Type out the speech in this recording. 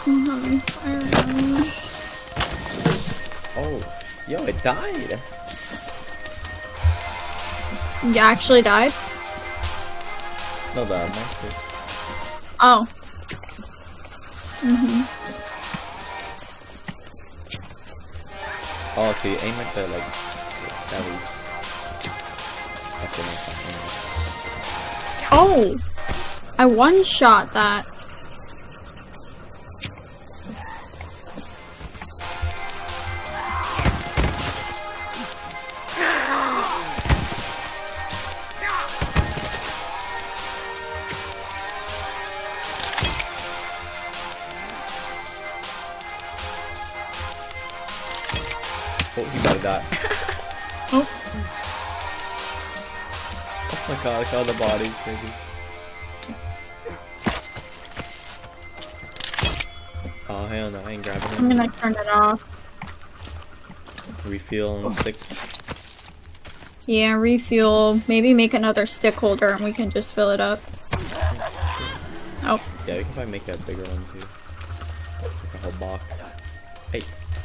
Oh, yo, it died. You actually died? No, the monster. Oh. Mm-hmm. Oh, so you aim at the, like, belly. Oh! I one-shot that. Oh, he about to die. Oh. Oh my god, look at all the bodies, baby. Oh hell no, I ain't grabbing him. I'm gonna turn it off. Refuel on sticks. Yeah, refuel. Maybe make another stick holder and we can just fill it up. Oh. Yeah, we can probably make a bigger one too. Like a whole box. Hey,